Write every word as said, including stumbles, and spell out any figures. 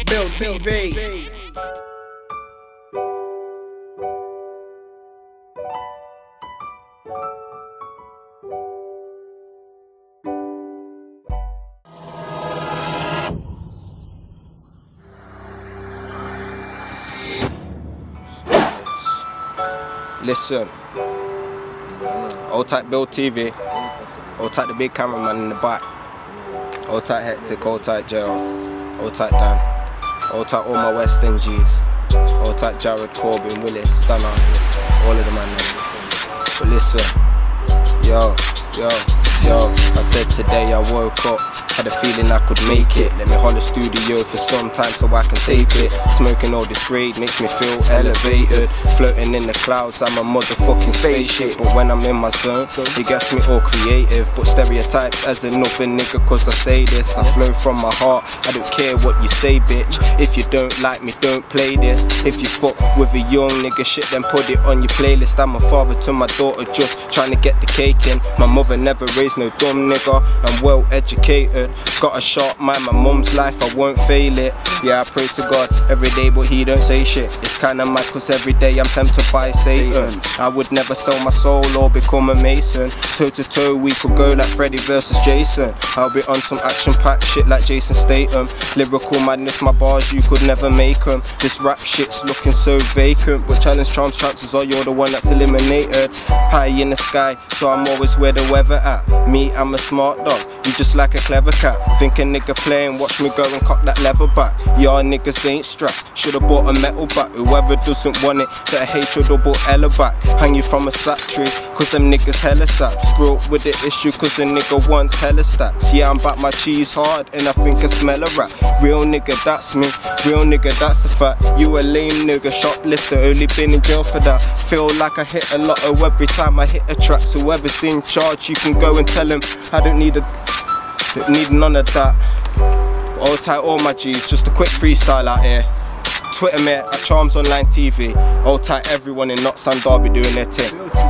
Bill T V. Listen, old type Bill T V, old type the big cameraman in the back, old type Hectic, old type J R, old type Dan, old type all my West End G's, old type Jared, Corbin, Willis, Stunner, all of them man. But listen, yo, yo, yo, I said today I woke up, had a feeling I could make it. Let me hold the studio for some time so I can tape it. Smoking all this grade makes me feel elevated. Floating in the clouds, I'm a motherfucking spaceship. But when I'm in my zone, it gets me all creative. But stereotypes as another nigga, cause I say this. I flow from my heart, I don't care what you say, bitch. If you don't like me, don't play this. If you fuck with a young nigga shit, then put it on your playlist. I'm a father to my daughter, just trying to get the cake in. My mother never raised no dumb nigga, I'm well educated. Got a sharp mind, my mum's life, I won't fail it. Yeah, I pray to God every day, but he don't say shit. It's kinda mad cause every day I'm tempted by Satan. I would never sell my soul or become a mason. Toe to toe we could go like Freddy versus Jason. I'll be on some action packed shit like Jason Statham. Lyrical madness, my bars you could never make them. This rap shit's looking so vacant, but challenge charms, chances are you're the one that's eliminated. High in the sky, so I'm always where the weather at. Me, I'm a smart dog, you just like a clever cat. Think a nigga playing, watch me go and cock that leather back. Y'all niggas ain't strapped, should've bought a metal bat. Whoever doesn't want it, better hatred or bought Ella back. Hang you from a sack tree, cause them niggas hella sap. Screw up with the issue, cause a nigga wants hella stacks. Yeah, I'm back my cheese hard, and I think I smell a rat. Real nigga, that's me, real nigga, that's a fact. You a lame nigga, shoplifter, only been in jail for that. Feel like I hit a lotto every time I hit a track. So whoever's in charge, you can go and tell him I don't need a, don't need none of that. All tight, all my G's, just a quick freestyle out here. Twitter me at Charms Online T V. All tight, everyone in Notts and Derby doing their thing.